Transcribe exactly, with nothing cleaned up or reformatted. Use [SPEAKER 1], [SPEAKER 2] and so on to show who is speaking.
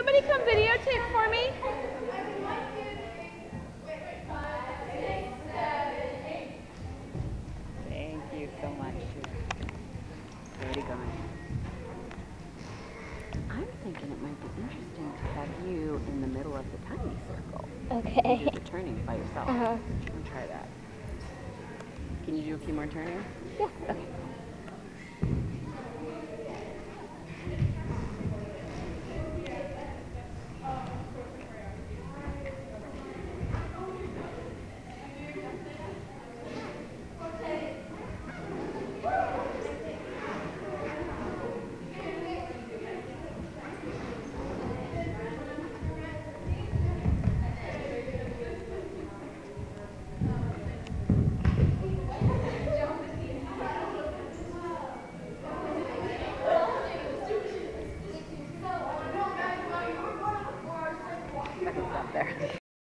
[SPEAKER 1] somebody come videotape for me?
[SPEAKER 2] Thank you so much. Where are you going? I'm thinking it might be interesting to have you in the middle of the tiny circle.
[SPEAKER 1] Okay.
[SPEAKER 2] You do the turning by yourself.
[SPEAKER 1] Uh-huh.
[SPEAKER 2] Let me try that. Can you do a few more turning?
[SPEAKER 1] Yeah.
[SPEAKER 2] Okay. I can stop there.